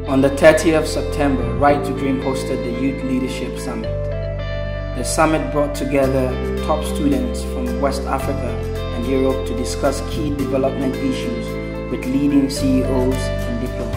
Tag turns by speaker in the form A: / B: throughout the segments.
A: On the 30th of September, Right to Dream hosted the Youth Leadership Summit. The summit brought together top students from West Africa and Europe to discuss key development issues with leading CEOs and diplomats.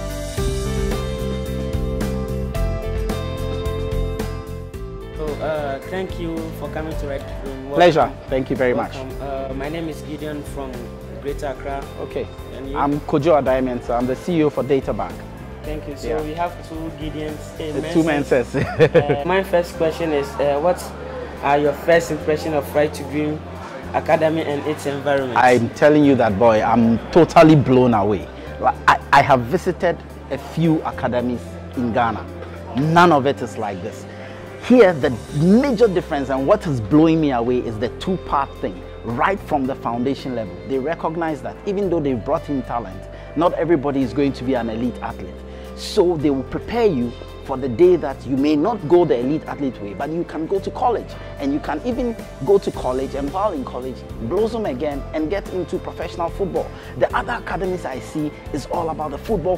B: Thank you for coming to Right to Dream.
C: Pleasure. Thank you very much.
B: My name is Gideon from Greater Accra.
C: Okay.
B: And you?
C: I'm Kojo Addae-Mensah. I'm the CEO for Databank.
B: Thank you. So we have two Gideons.
C: Two Mensahs.
B: My first question is, what are your first impression of Right to Dream Academy and its environment?
C: I'm telling you that, boy, I'm totally blown away. I have visited a few academies in Ghana. None of it is like this. Here, the major difference and what is blowing me away is the two-part thing. Right from the foundation level, they recognize that even though they've brought in talent, not everybody is going to be an elite athlete. So they will prepare you for the day that you may not go the elite athlete way, but you can go to college, and you can even go to college, and while in college, blossom again and get into professional football. The other academies I see is all about the football.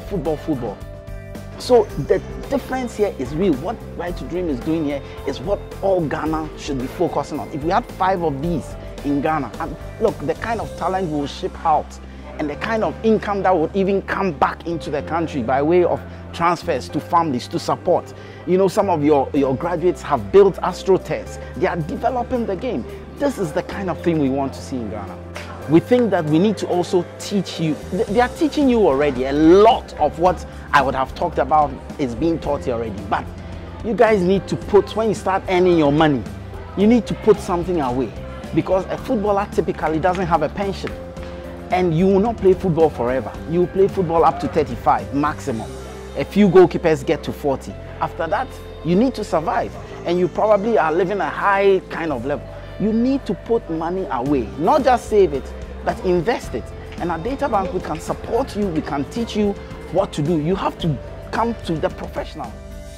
C: So the difference here is real. What Right to Dream is doing here is what all Ghana should be focusing on. If we had 5 of these in Ghana, and look, the kind of talent we'll ship out and the kind of income that would even come back into the country by way of transfers to families to support. You know, some of your graduates have built AstroTurfs. They are developing the game. This is the kind of thing we want to see in Ghana. We think that we need to also teach you. They are teaching you already. A lot of what I would have talked about is being taught here already. But you guys need to put, when you start earning your money, you need to put something away. Because a footballer typically doesn't have a pension. And you will not play football forever. You will play football up to 35 maximum. A few goalkeepers get to 40. After that, you need to survive. And you probably are living a high kind of level. You need to put money away, not just save it, but invest it. And at Databank, we can support you, we can teach you what to do. You have to come to the professional.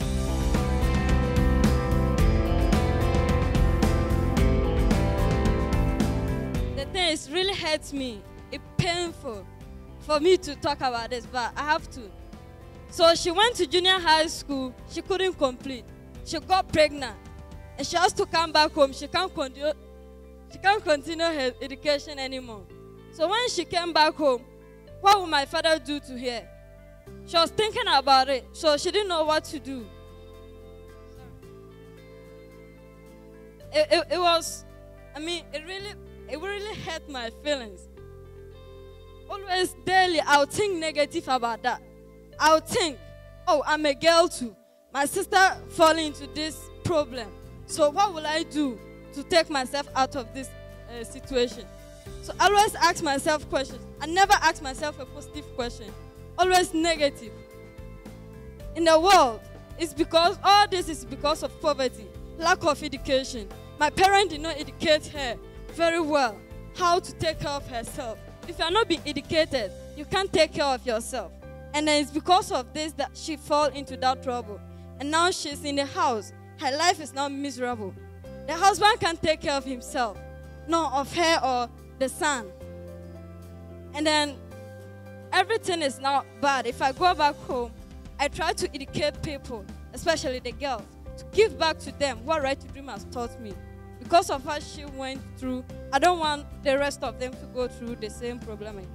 D: The thing is, really hurts me. It's painful for me to talk about this, but I have to. So she went to junior high school, she couldn't complete. She got pregnant. And she has to come back home. She can't continue her education anymore. So when she came back home, what would my father do to her? She was thinking about it, so she didn't know what to do. It really hurt my feelings. Always daily, I'll think negative about that. I'll think, oh, I'm a girl too. My sister fell into this problem. So what will I do to take myself out of this situation? So I always ask myself questions. I never ask myself a positive question. Always negative. In the world, it's because all this is because of poverty, lack of education. My parents did not educate her very well how to take care of herself. If you are not being educated, you can't take care of yourself. And then it's because of this that she fell into that trouble. And now she's in the house. Her life is now miserable. The husband can't take care of himself, nor of her or the son. And then everything is now bad. If I go back home, I try to educate people, especially the girls, to give back to them what Right to Dream has taught me. Because of what she went through, I don't want the rest of them to go through the same problem again.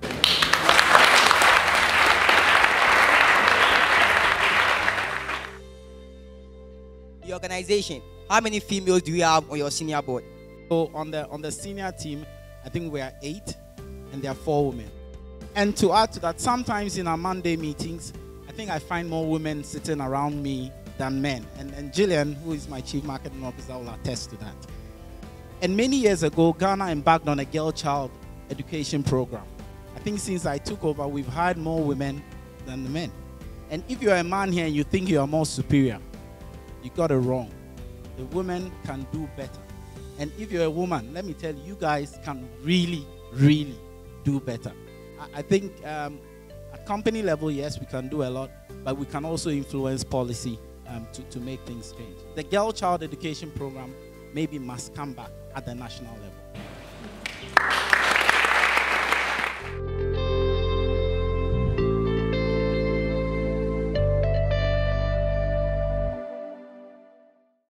E: The organization, how many females do you have on your senior board?
F: So on the senior team, I think we are 8 and there are 4 women. And to add to that, sometimes in our Monday meetings, I think I find more women sitting around me than men. And Gillian, who is my chief marketing officer, will attest to that. And many years ago, Ghana embarked on a girl-child education program. I think since I took over, we've hired more women than the men. And if you're a man here and you think you are more superior, you got it wrong. The women can do better. And if you're a woman, let me tell you, you guys can really, really do better. I think at company level, yes, we can do a lot, but we can also influence policy to make things change. The girl child education program maybe must come back at the national level.